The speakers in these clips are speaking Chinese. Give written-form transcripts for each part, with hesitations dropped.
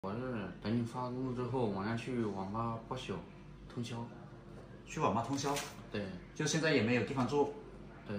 我是等你发工资之后，晚上去网吧报销，通宵。 去网吧通宵？ 对， 就现在也没有地方住。 对。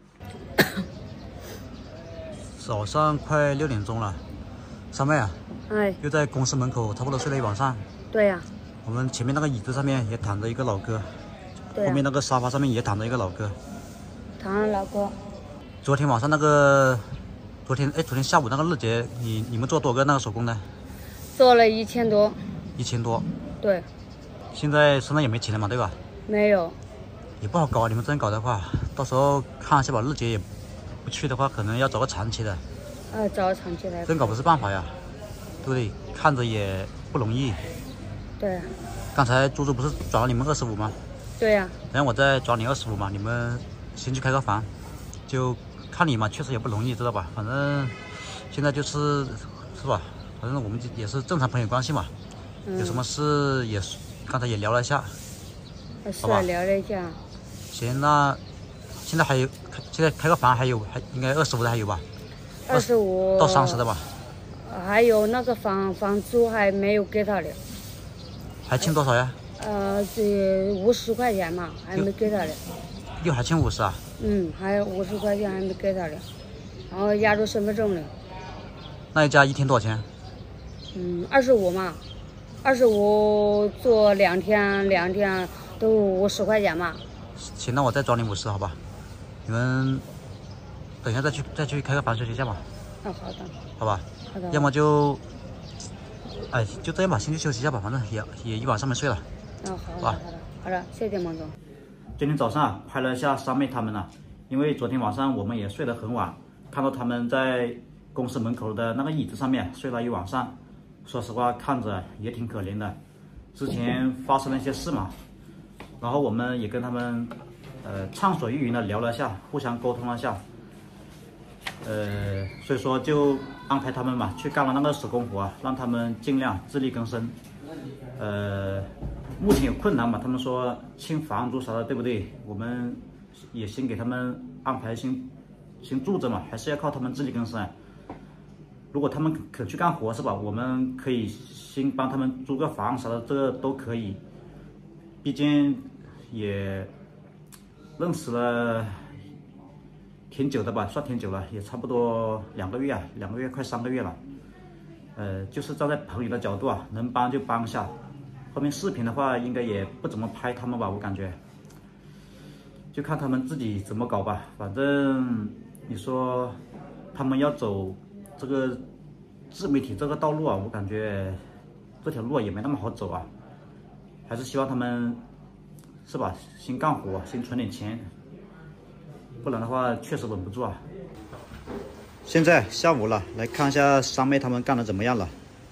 早上快6点钟了，三妹啊，又在公司门口差不多睡了一晚上。 对呀。 我们前面那个椅子上面也躺着一个老哥， 对。 后面那个沙发上面也躺着一个老哥。 躺着老哥。 昨天晚上那个，昨天下午那个日结，你们做多个那个手工呢？ 做了1000多。 1000多。 对。 现在身上也没钱了嘛，对吧？ 没有。 也不好搞，你们这样搞的话，到时候看一下吧。日结也不去的话，可能要找个长期的。 找个长期的。 这样搞不是办法呀，对不对？看着也不容易。 对。 刚才猪猪不是转了你们25吗？ 对呀。 等下我再转你25嘛，你们先去开个房，就看你嘛，确实也不容易，知道吧？反正现在是吧？反正我们也是正常朋友关系嘛，有什么事也刚才也聊了一下， 是啊，聊了一下。 行，那现在开个房还应该25的还有吧？25到30的吧。 还有那个房租还没有给他的。 还欠多少呀？ 这50块钱嘛，还没给他的。 又还欠50啊？ 还有50块钱还没给他的，然后压住身份证了。 那一家一天多少钱 ？25嘛，25做2天都50块钱嘛。 行，那我再找你50，好吧？你们等一下再去开个房休息一下吧。 好的。 好吧。 好的。 要么就这样吧，先去休息一下吧，反正也一晚上没睡了。 好的，谢谢孟总。 今天早上拍了一下三妹他们了，因为昨天晚上我们也睡得很晚，看到他们在公司门口的那个椅子上面睡了一晚上，说实话看着也挺可怜的。之前发生了一些事嘛，然后我们也跟他们畅所欲言的聊了一下，互相沟通了一下，所以说就安排他们嘛去干了那个手工活啊，让他们尽量自力更生。目前有困难嘛，他们说清房租啥的，对不对？我们也先给他们安排先住着嘛，还是要靠他们自力更生。如果他们肯去干活是吧？我们可以先帮他们租个房啥的，这个都可以。毕竟也认识了挺久的吧，算挺久了，也差不多2个月啊，2个月快3个月了。就是站在朋友的角度啊，能帮就帮一下。后面视频的话，应该也不怎么拍他们吧，我感觉，就看他们自己怎么搞吧。反正你说他们要走这个自媒体这个道路啊，我感觉这条路也没那么好走啊。还是希望他们是吧，先干活，先存点钱，不然的话确实稳不住啊。现在下午了，来看一下三妹他们干的怎么样了。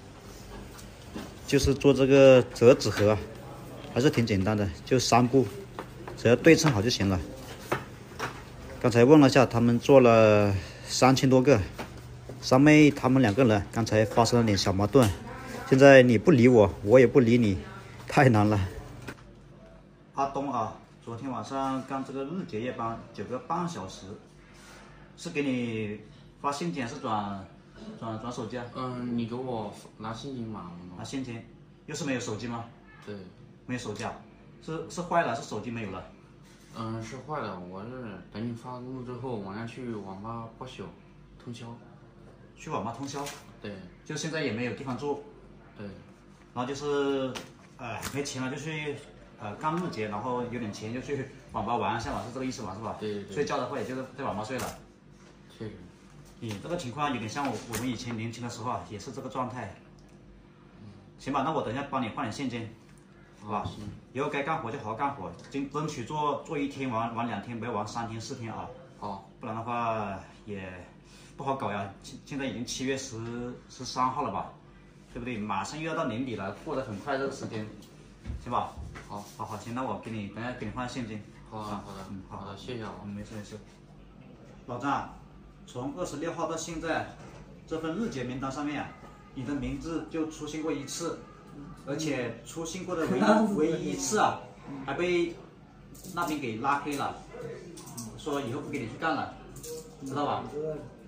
就是做这个折纸盒，还是挺简单的，就3步，只要对称好就行了。刚才问了下，他们做了3000多个。三妹他们2个人刚才发生了点小矛盾，现在你不理我，我也不理你，太难了。阿东啊，昨天晚上干这个日结夜班9个半小时，是给你发现金还是转手机啊？ 你给我拿现金嘛。 拿现金，又是没有手机吗？ 对。 没有手机啊？是坏了，是手机没有了？ 是坏了，我是等你发工资之后，晚上去网吧报销，通宵。 去网吧通宵？ 对。 就现在也没有地方住？ 对。 然后就是没钱了就去干日结，然后有点钱就去网吧玩一下嘛，是这个意思嘛，是吧？ 对。 睡觉的话也就是在网吧睡了。 确实。 这个情况有点像我们以前年轻的时候啊，也是这个状态。行吧，那我等一下帮你换点现金，好吧？行。以后该干活就好好干活，争取做1天玩2天，不要玩3天4天啊。 好。不然的话也不好搞呀。现在已经7月13号了吧，对不对？马上又要到年底了，过得很快这个时间，行吧？好，行，那我等一下给你换现金。 好的，好的，谢谢啊。 没事。老张，从26号到现在，这份日结名单上面，你的名字就出现过1次，而且出现过的唯一1次啊，还被那边给拉黑了，说以后不给你去干了，知道吧？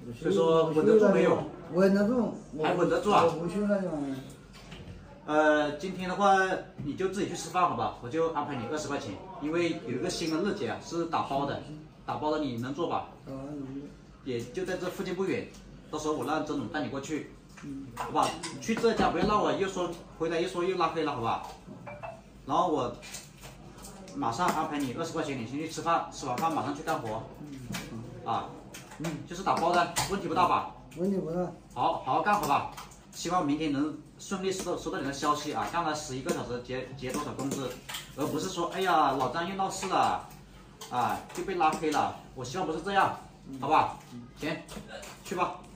所以说稳得住没有？ 稳得住， 还稳得住啊？ 我不去那地方。 今天的话你就自己去吃饭好吧？我就安排你20块钱，因为有一个新的日结啊，是打包的，你能做吧？也就在这附近不远，到时候我让曾总带你过去，好吧？去这家不要让我又说回来又说又拉黑了，好吧？然后我马上安排你20块钱，你先去吃饭，吃完饭马上去干活，就是打包的，问题不大吧？ 问题不大。 好好干好吧？希望明天能顺利收到你的消息啊！干了11个小时结多少工资，而不是说哎呀老张又闹事了，就被拉黑了。我希望不是这样，好吧？行，去吧。